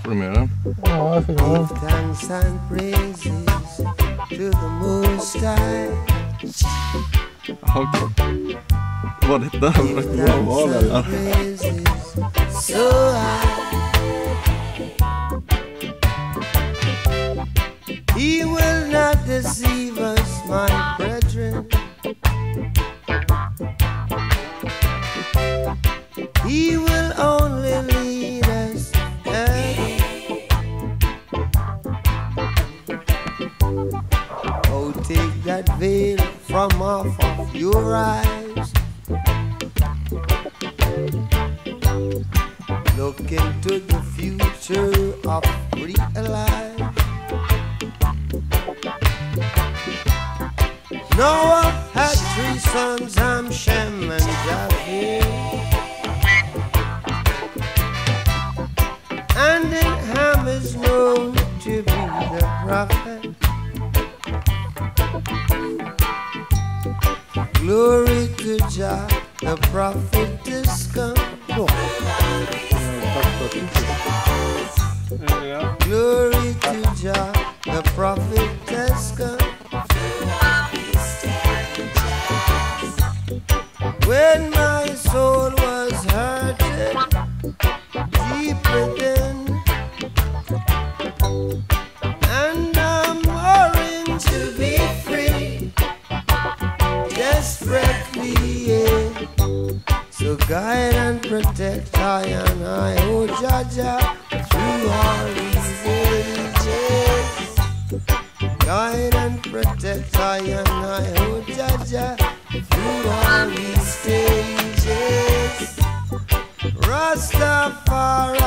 Får du med den? Ja, jag fick ha. Thanks and praises to the Most High. Jaha, okej. Vad är det där? Thanks and praises so high. He will not deceive us, my brethren. He will only lead us ahead. Oh, take that veil from off of your eyes. Look into the future of real life. Noah had 3 sons, Ham, Shem, and Japheth. And then Ham is known to be the prophet. Glory to Jah, the prophet is come. Glory to Jah, the prophet has come. When my soul was hurted deep within, and I'm warring to be free, desperately, yeah. So guide and protect I and I, oh Jaja, through all these ages. Guide and protect I and I, oh Jaja, through all these stages. Rastafari